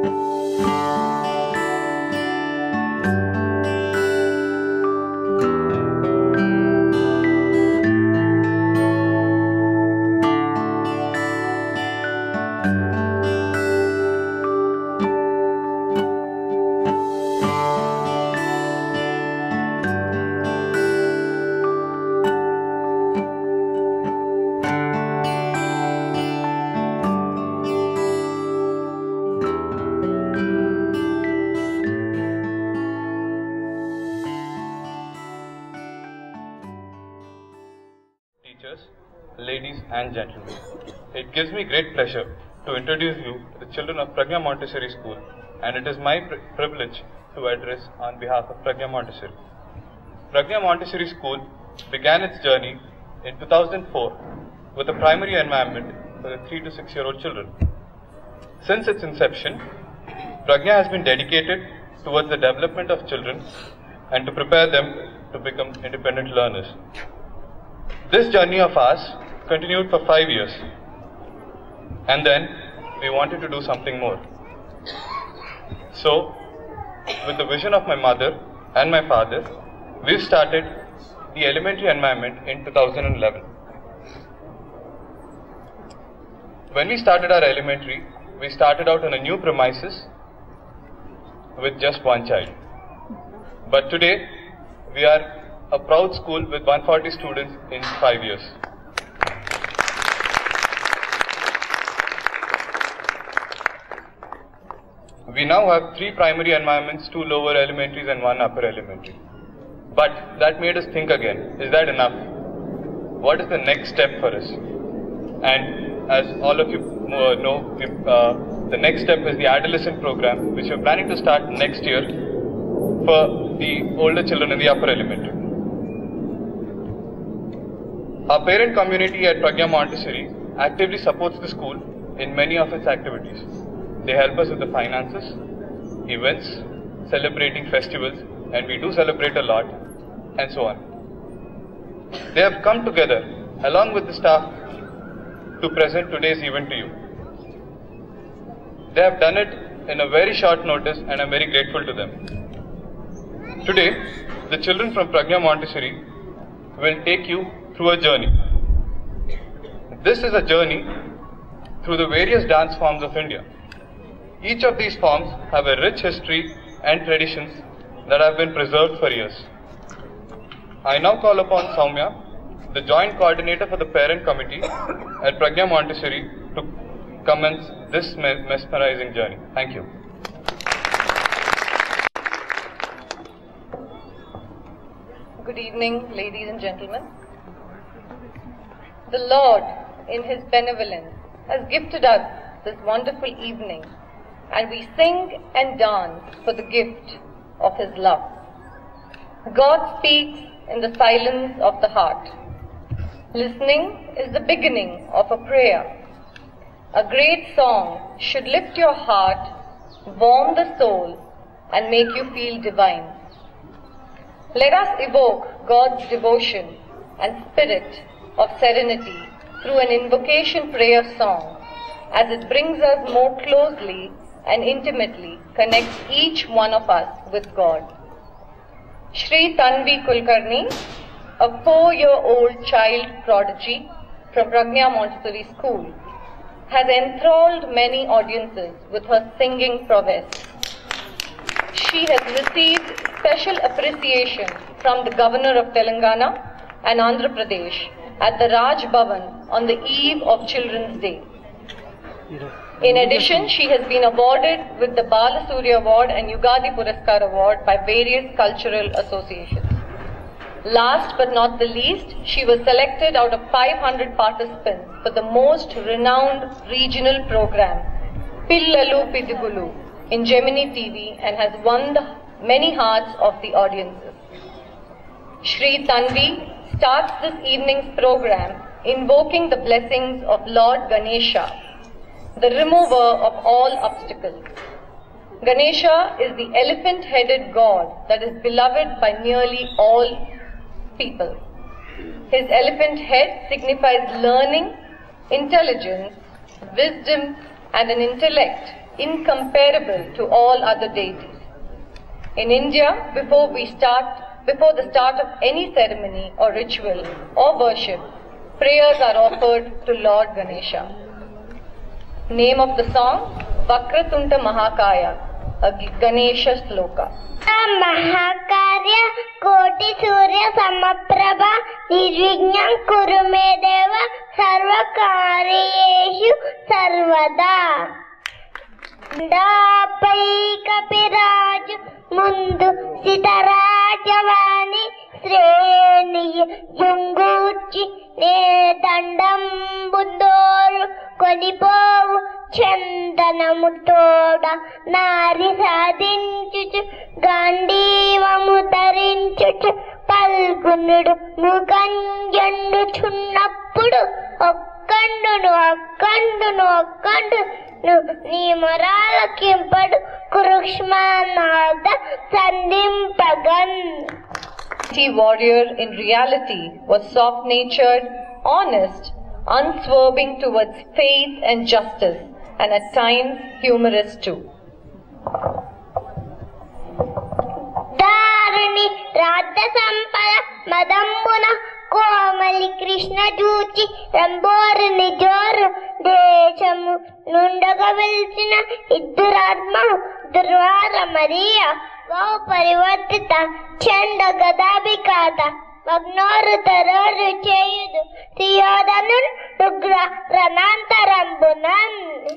Ladies and gentlemen, it gives me great pleasure to introduce you to the children of Pragya Montessori School, and it is my privilege to address on behalf of Pragya Montessori. Pragya Montessori School began its journey in 2004 with a primary environment for the 3 to 6 year old children. Since its inception, Pragya has been dedicated towards the development of children and to prepare them to become independent learners. This journey of ours continued for 5 years, and then we wanted to do something more. So, with the vision of my mother and my father, we started the elementary environment in 2011. When we started our elementary, we started out on a new premises with just one child. But today, we are a proud school with 140 students in 5 years. We now have 3 primary environments, 2 lower elementaries and 1 upper elementary. But that made us think again, is that enough? What is the next step for us? And as all of you know, the next step is the adolescent program, which we're planning to start next year for the older children in the upper elementary. Our parent community at Pragya Montessori actively supports the school in many of its activities. They help us with the finances, events, celebrating festivals, and we do celebrate a lot, and so on. They have come together along with the staff to present today's event to you. They have done it in a very short notice, and I'm very grateful to them. Today, the children from Pragya Montessori will take you through a journey. This is a journey through the various dance forms of India. Each of these forms have a rich history and traditions that have been preserved for years. I now call upon Soumya, the joint coordinator for the parent committee at Pragya Montessori, to commence this mesmerizing journey. Thank you. Good evening, ladies and gentlemen. The Lord, in His benevolence, has gifted us this wonderful evening, and we sing and dance for the gift of His love. God speaks in the silence of the heart. Listening is the beginning of a prayer. A great song should lift your heart, warm the soul, and make you feel divine. Let us evoke God's devotion and spirit of serenity through an invocation prayer song, as it brings us more closely and intimately connects each one of us with God. Shri Tanvi Kulkarni, a 4-year-old child prodigy from Pragya Montessori School, has enthralled many audiences with her singing prowess. She has received special appreciation from the Governor of Telangana and Andhra Pradesh at the Raj Bhavan on the eve of Children's Day. In addition, she has been awarded with the Bala Surya Award and Yugadi Puraskar Award by various cultural associations. Last but not the least, she was selected out of 500 participants for the most renowned regional program, Pillalu Pidigulu, in Gemini TV, and has won the many hearts of the audiences. Shri Tanvi starts this evening's program invoking the blessings of Lord Ganesha, the remover of all obstacles. Ganesha is the elephant-headed god that is beloved by nearly all people. His elephant head signifies learning, intelligence, wisdom, and an intellect incomparable to all other deities. In India, before the start of any ceremony or ritual or worship, prayers are offered to Lord Ganesha. Name of the song, Vakratunda Mahakaya, a Ganesha sloka. Mahakarya Koti Surya Samaprabha Nirvignam Kuru Me Deva Sarvakaryeshu Sarvada. Dapai Kapiraju Mundu Sitarajavani Sreni Junguchi Ne Dandam Bundoru Konipovu చందనముతోడ నారి సాధించుచు గాంధీవము ధరించుచు పల్గునుడు ముగంజండుచున్నప్పుడు ఒక్కండు నీ మొరాలకింపడు కృష్ణనాద సంధింపగన్. The warrior in reality was soft-natured, honest, unswerving towards faith and justice, and at times humorous too. Dharani Radha Sampala Madambuna Komali Krishna Juchi Ramborni Joru Deshamu Nundaga Vilchina Idduratma Durvara Maria Vau Parivartita Chanda Gadabikata Magnoru Tararu Cheyudu Siyodanun Rugra Ranantarambunan.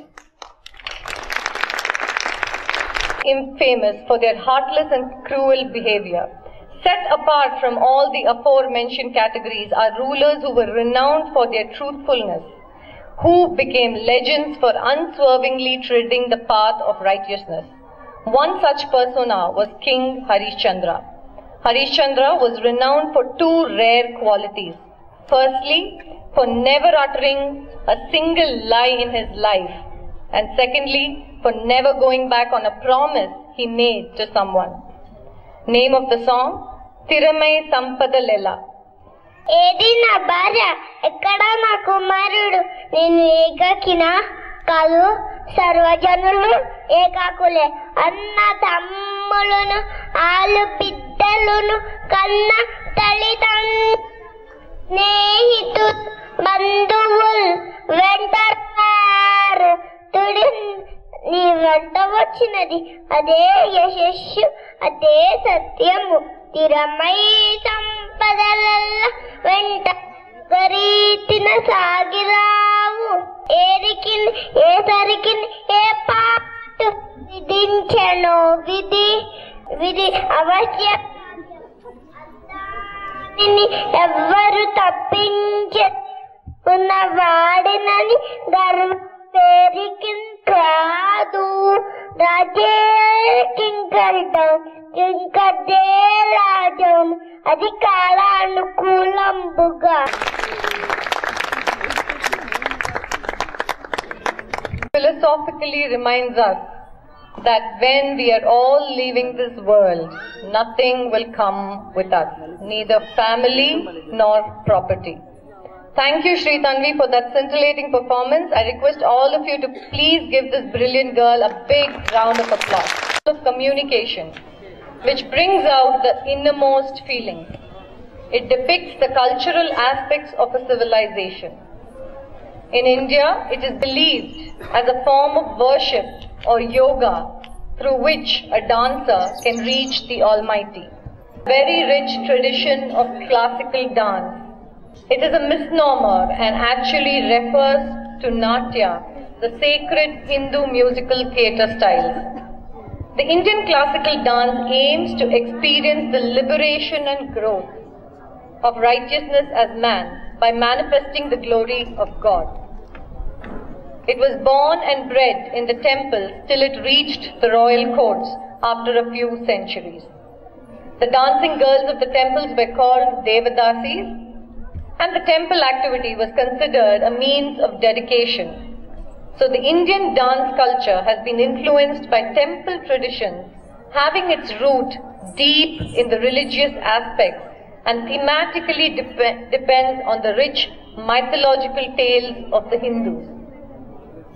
Infamous for their heartless and cruel behavior. Set apart from all the aforementioned categories are rulers who were renowned for their truthfulness, who became legends for unswervingly treading the path of righteousness. One such persona was King Harishchandra. Harishchandra was renowned for two rare qualities. Firstly, for never uttering a single lie in his life, and secondly, for never going back on a promise he made to someone. Name of the song, Thiramai Sampadalela. Edi na bharya, ekkada na kumarudu, nenu ekakina kalu, sarvajanulu ekakule, anna tammulunu, alu biddalunu, kanna talitan, snehitu, banduvul, ventaru, tudin, నీ వెంట వచ్చినది అదే యశస్సు అదే సత్యము. తిరమై సంపదలల్ల వెంట గరీతిన సాగిరావు. ఏరికిన్ ఏ సరికిన్ ఏ పాటు విధించెనో విధి అవశ్య ఎవ్వరు తప్పించే ఉన్న వాడినని గర్వ పేరికిన్ కాదు. రాజే కింకర్దే రాజం అది కాలానుకూలంబుగా. Philosophically reminds us that when we are all leaving this world, nothing will come with us, neither family nor property. Thank you, Shri Tanvi, for that scintillating performance. I request all of you to please give this brilliant girl a big round of applause. Of communication, which brings out the innermost feelings. It depicts the cultural aspects of a civilization. In India, it is believed as a form of worship or yoga through which a dancer can reach the Almighty. Very rich tradition of classical dance. It is a misnomer and actually refers to Natya, the sacred Hindu musical theatre styles. The Indian classical dance aims to experience the liberation and growth of righteousness as man by manifesting the glory of God. It was born and bred in the temples till it reached the royal courts after a few centuries. The dancing girls of the temples were called Devadasis, and the temple activity was considered a means of dedication. So the Indian dance culture has been influenced by temple traditions, having its root deep in the religious aspects and thematically depends on the rich mythological tales of the Hindus.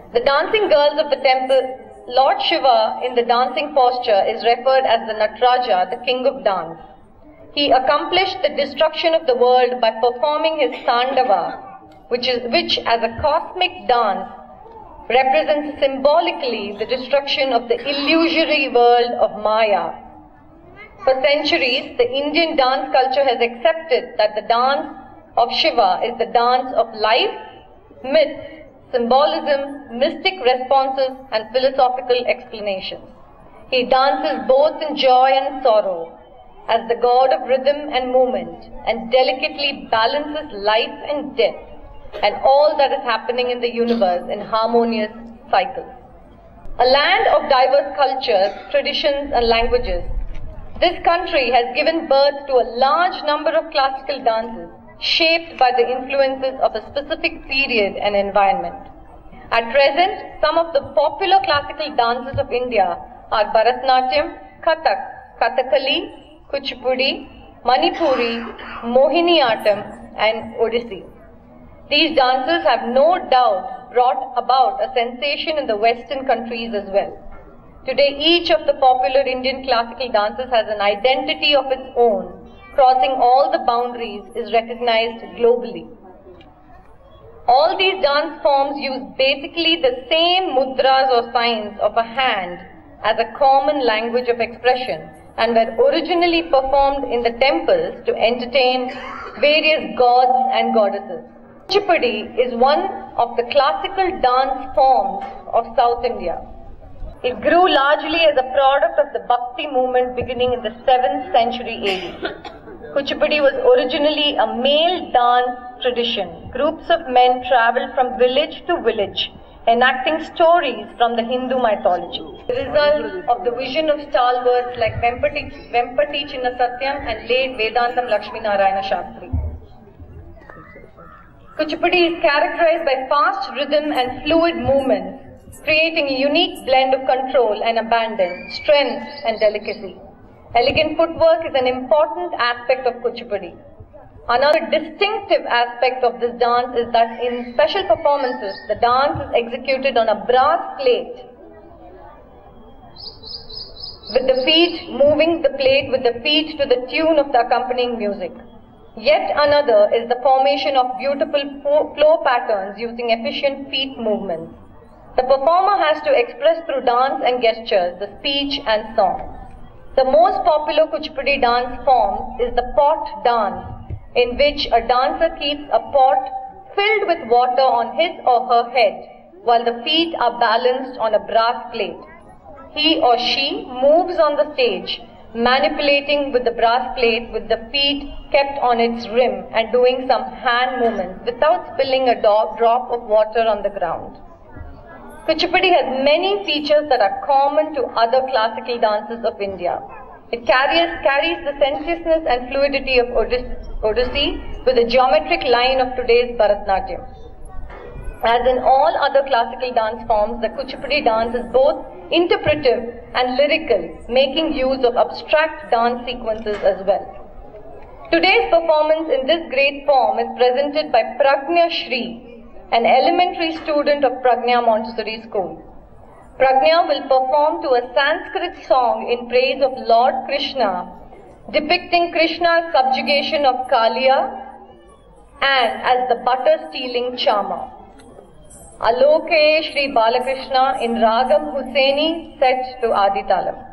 The dancing girls of the temple, Lord Shiva in the dancing posture is referred as the Nataraja, the king of dance. He accomplished the destruction of the world by performing his Tandava, which as a cosmic dance represents symbolically the destruction of the illusory world of Maya. For centuries, the Indian dance culture has accepted that the dance of Shiva is the dance of life, myth, symbolism, mystic responses and philosophical explanations. He dances both in joy and sorrow as the god of rhythm and movement and delicately balances life and death and all that is happening in the universe in harmonious cycles. A land of diverse cultures, traditions and languages, this country has given birth to a large number of classical dances shaped by the influences of a specific period and environment. At present, some of the popular classical dances of India are Bharatanatyam, Kathak, Kathakali, Kuchipudi, Manipuri, Mohiniyattam and Odissi. These dances have no doubt brought about a sensation in the Western countries as well. Today, each of the popular Indian classical dances has an identity of its own, crossing all the boundaries, is recognized globally. All these dance forms use basically the same mudras or signs of a hand as a common language of expression and were originally performed in the temples to entertain various gods and goddesses. Kuchipudi is one of the classical dance forms of South India. It grew largely as a product of the Bhakti movement beginning in the 7th century AD. Kuchipudi was originally a male dance tradition. Groups of men traveled from village to village, enacting stories from the Hindu mythology. The result of the vision of stalwarts like Vempati Chinna Satyam and late Vedantam Lakshmi Narayana Shastri. Kuchipudi is characterized by fast rhythm and fluid movements, creating a unique blend of control and abandon, strength and delicacy. Elegant footwork is an important aspect of Kuchipudi. Another distinctive aspect of this dance is that in special performances, the dance is executed on a brass plate, with the feet moving the plate with the feet to the tune of the accompanying music. Yet another is the formation of beautiful flow patterns using efficient feet movements. The performer has to express through dance and gestures the speech and song. The most popular Kuchipudi dance form is the pot dance, in which a dancer keeps a pot filled with water on his or her head while the feet are balanced on a brass plate. He or she moves on the stage, manipulating with the brass plate with the feet kept on its rim and doing some hand movements without spilling a drop of water on the ground. Kuchipudi has many features that are common to other classical dances of India. It carries the sensuousness and fluidity of Odissi with the geometric line of today's Bharatanatyam. As in all other classical dance forms, the Kuchipudi dance is both interpretive and lyrical, making use of abstract dance sequences as well. Today's performance in this great form is presented by Pragnya Shri, an elementary student of Pragnya Montessori School. Pragnya will perform to a Sanskrit song in praise of Lord Krishna, depicting Krishna's subjugation of Kaliya and as the butter-stealing charmer. Aloke Shri Balakrishna in Ragam Hussaini set to Adi Talam.